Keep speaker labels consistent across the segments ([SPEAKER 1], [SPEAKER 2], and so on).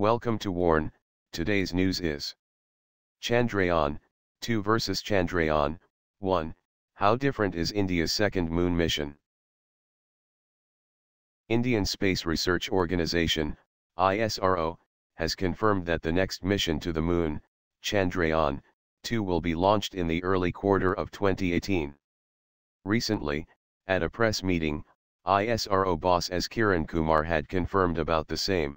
[SPEAKER 1] Welcome to Warn. Today's news is Chandrayaan-2 versus Chandrayaan-1. How different is India's second moon mission? Indian Space Research Organisation, ISRO, has confirmed that the next mission to the moon, Chandrayaan-2, will be launched in the early quarter of 2018. Recently, at a press meeting, ISRO boss AS Kiran Kumar had confirmed about the same.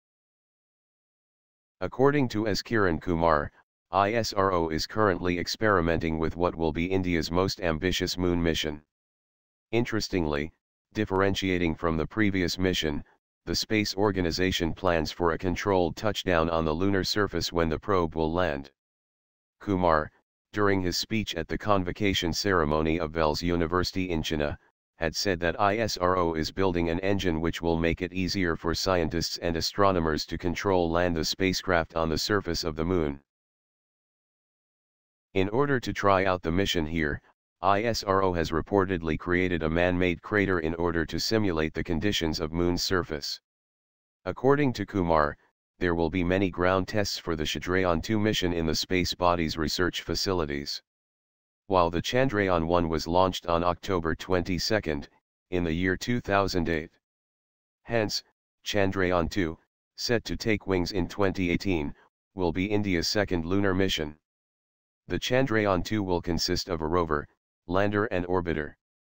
[SPEAKER 1] According to AS Kiran Kumar, ISRO is currently experimenting with what will be India's most ambitious moon mission. Interestingly, differentiating from the previous mission, the space organization plans for a controlled touchdown on the lunar surface when the probe will land. Kumar, during his speech at the convocation ceremony of Vels University in Chennai, had said that ISRO is building an engine which will make it easier for scientists and astronomers to land the spacecraft on the surface of the moon. In order to try out the mission here, ISRO has reportedly created a man-made crater in order to simulate the conditions of moon's surface. According to Kumar, there will be many ground tests for the Chandrayaan-2 mission in the space body's research facilities. While the Chandrayaan-1 was launched on October 22, in the year 2008. Hence, Chandrayaan-2, set to take wings in 2018, will be India's second lunar mission. The Chandrayaan-2 will consist of a rover, lander and orbiter.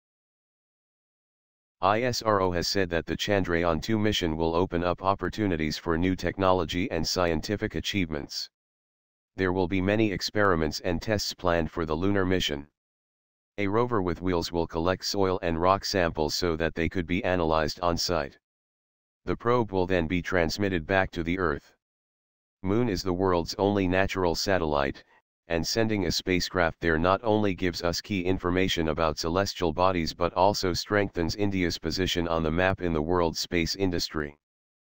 [SPEAKER 1] ISRO has said that the Chandrayaan-2 mission will open up opportunities for new technology and scientific achievements. There will be many experiments and tests planned for the lunar mission. A rover with wheels will collect soil and rock samples so that they could be analyzed on site. The probe will then be transmitted back to the Earth. Moon is the world's only natural satellite, and sending a spacecraft there not only gives us key information about celestial bodies but also strengthens India's position on the map in the world's space industry.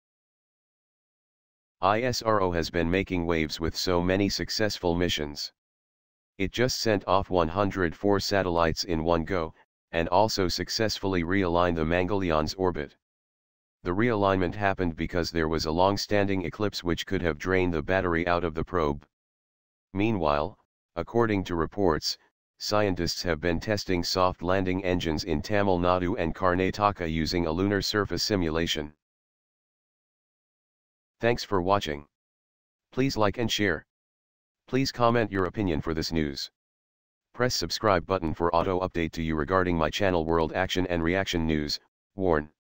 [SPEAKER 1] ISRO has been making waves with so many successful missions. It just sent off 104 satellites in one go, and also successfully realigned the Mangalyon's orbit. The realignment happened because there was a long-standing eclipse which could have drained the battery out of the probe. Meanwhile, according to reports, scientists have been testing soft landing engines in Tamil Nadu and Karnataka using a lunar surface simulation. Thanks for watching. Please like and share. Please comment your opinion for this news. Press subscribe button for auto update to you regarding my channel World Action and Reaction News, Warn.